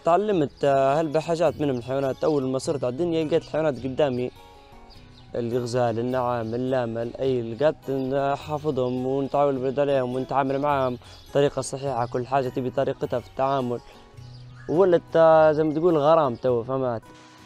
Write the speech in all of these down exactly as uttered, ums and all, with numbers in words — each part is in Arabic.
تعلمت هلبة حاجات من الحيوانات. أول ما صرت على الدنيا لقيت الحيوانات قدامي، الغزال، النعام، اللامل، أي لقيت حافظهم ونتعامل برد عليهم ونتعامل معهم بطريقة صحيحة. كل حاجة تبي طريقتها في التعامل، وولت زي ما تقول غرام تو فهمت.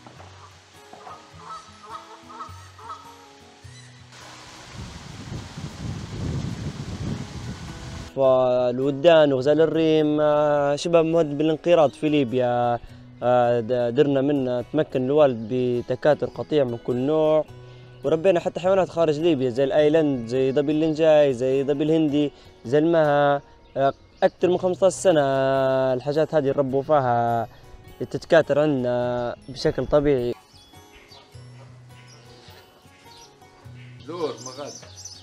فالودان وغزال الريم شبه مهدد بالانقراض في ليبيا. درنا منه تمكن الوالد بتكاثر قطيع من كل نوع، وربينا حتى حيوانات خارج ليبيا زي الايلاند، زي ظبي اللنجاي، زي ظبي الهندي، زي المها. أكثر من خمسة عشر سنة الحاجات هذه نربوا فيها تتكاثر عندنا بشكل طبيعي. دور مغاد.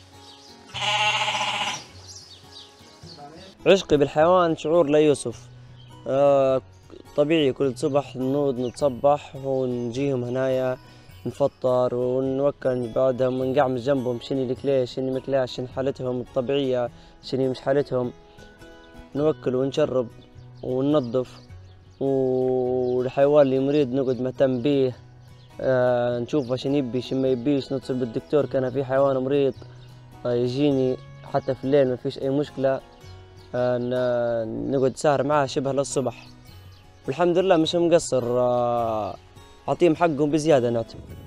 عشقي بالحيوان شعور لا يوصف. آه طبيعي كل صبح نوض نتصبح ونجيهم هنايا نفطر ونوكل بعدهم ونقعمز جنبهم، شني الكليش شني مكلاش، شني حالتهم الطبيعية شني مش حالتهم، نوكل ونشرب وننظف. والحيوان اللي مريض نقعد مهتم بيه، آه نشوفه شنو يبي شنو ما يبيش، نتصل بالدكتور كان في حيوان مريض آه يجيني حتى في الليل ما فيش أي مشكلة. آه نقعد سهر معاه شبه للصبح، والحمد لله مش مقصر. آه أعطيهم حقهم بزيادة نعتبر.